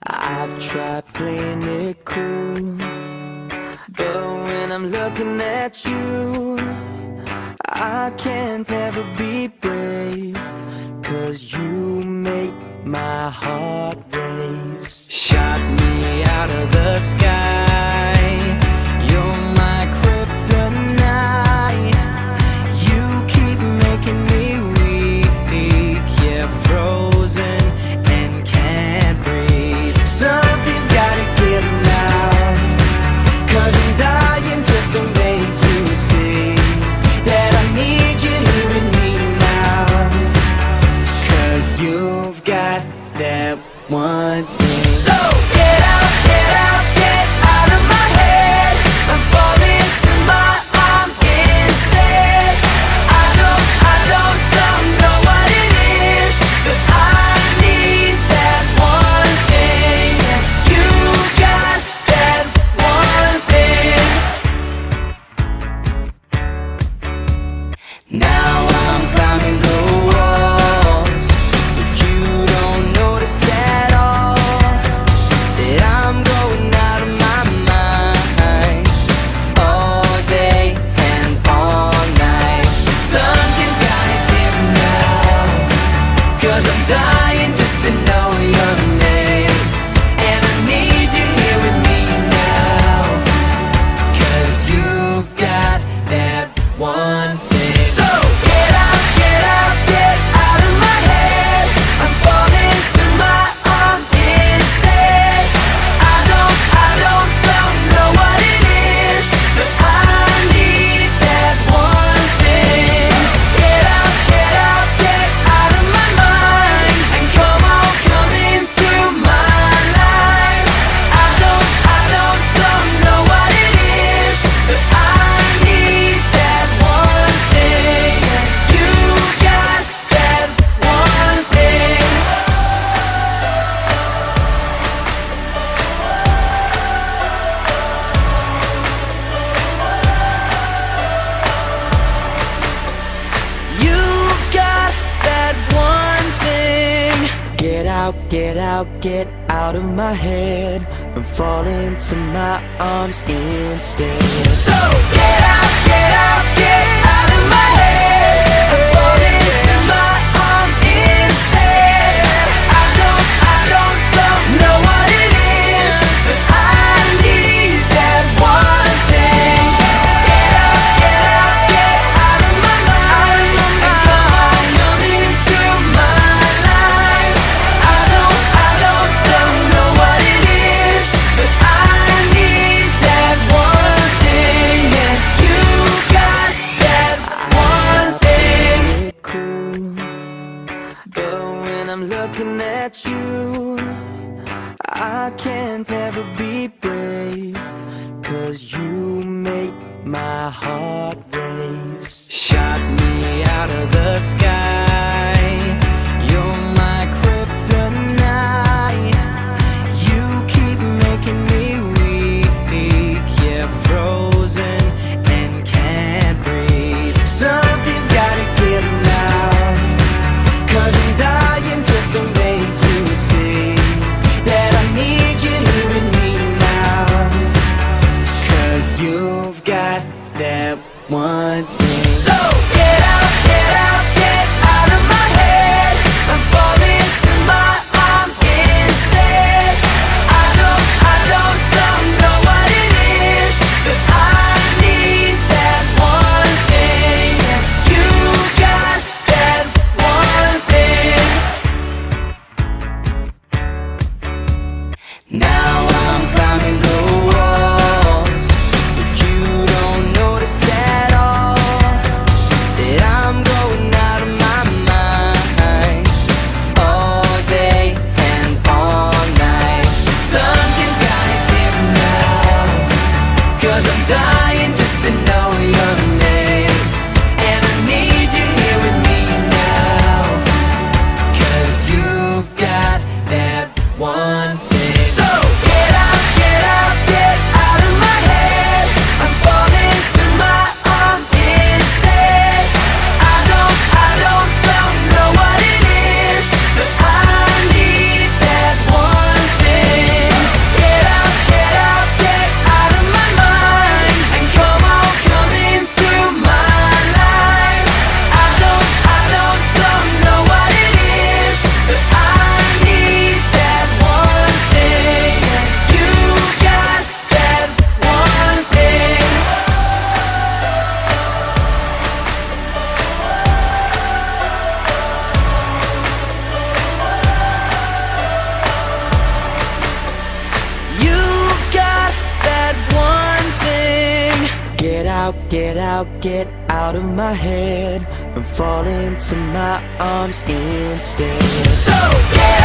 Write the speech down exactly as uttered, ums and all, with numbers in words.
I've tried playing it cool, but when I'm looking at you, I can't ever be brave, 'cause you make my heart race. Shot me out of the sky, you're my kryptonite. You keep making me weak, yeah, frozen and can't breathe. Something's gotta give now, 'cause I'm dying just to make you see that I need you here with me now. 'Cause you've got that one thing. So get out, get out, get out of my head. I'm falling to my arms instead. I don't, I don't, don't know what it is, but I need that one thing. You got that one thing. Now I'm climbing the walls, but you don't notice at all that I'm going out of my mind all day and all night. Something's gotta give now, 'cause I'm dying just to know your name. And I need you here with me now, 'cause you've got that one thing. So get out, get out, get out of my head. I'm falling to my arms instead. I don't, I don't, don't know what it is, but I need that one thing. Get out, get out, get out of my mind, and come on, come into my life. I don't, I don't, don't know what it is, but I need that one thing. You got that one thing. You've got that one thing. Get out, get out, get out of my head. I'm falling to my arms instead. So get out, get out, get out of my head. I'm falling to my arms instead. I don't, I don't, don't know what it is, but I need that one thing. Get out, get out, get out of my mind, and come on, come into my life. I don't, I don't, don't know what it is, but I need that one thing. Yeah, you got that one thing. Cool, but when I'm looking at you, I can't ever be brave, 'cause you make my heart race. Shot me out of the sky, you're my kryptonite. You keep making me weak, yeah, frozen and can't breathe. Something's gotta give now, 'cause I'm dying just to make you see that I need you here with me now. 'Cause you've got that one thing. So get out, get out, get out. out, get out, get out of my head and fall into my arms instead. So get